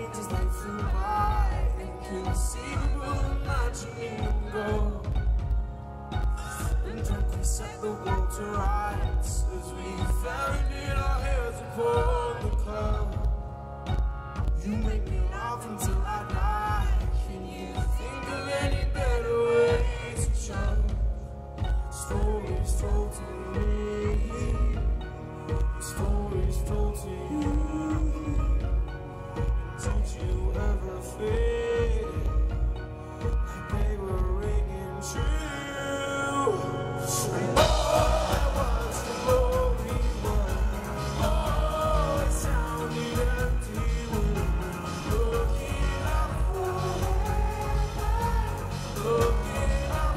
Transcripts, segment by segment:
as they flew by, inconceivable imagining them go. And gently set the world to rights as we founded our heads upon the curb. You make me laugh until I die. Can you think of any better ways to show stories told to me? Stories told to you. Did you ever feel like they were ringing true? And that was the glory one. Oh, it sounded empty when we were looking up. Looking up.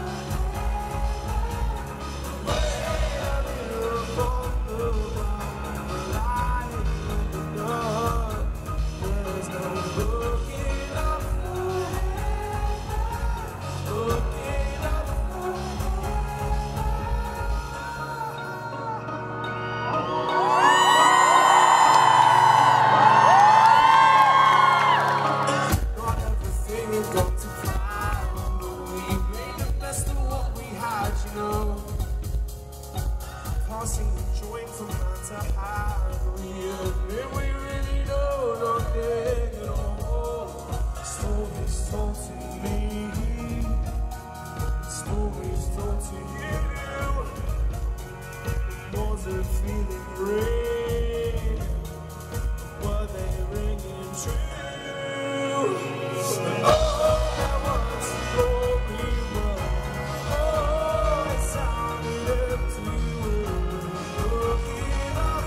Way out here above the light in the dark. There's no looking up. Looking up. Not everything has got to plan, but we made the best of what we had, you know. Passing the joy from hand to hand, we admit we really don't know nothing at all. Stories told to me, stories told to you. Was it feeling real? Were they ringing true? Oh, that was the glory one. Oh, it sounded empty when we were looking up.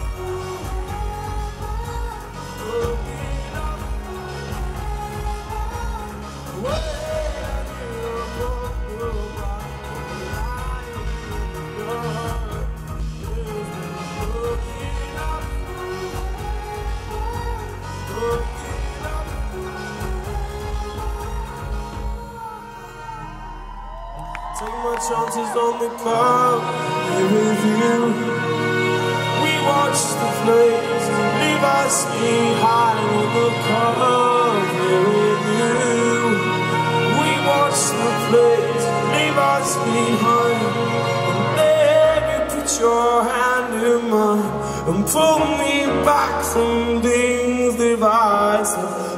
Looking up. Way out here above the light in the dark. There's no looking up. Looking up. Take my chances on the curb, here with you. We watch the flames leave us behind on the curve, here with you. We watch the flames leave us behind, and baby, put your hand in mine and pull me back from things divisive.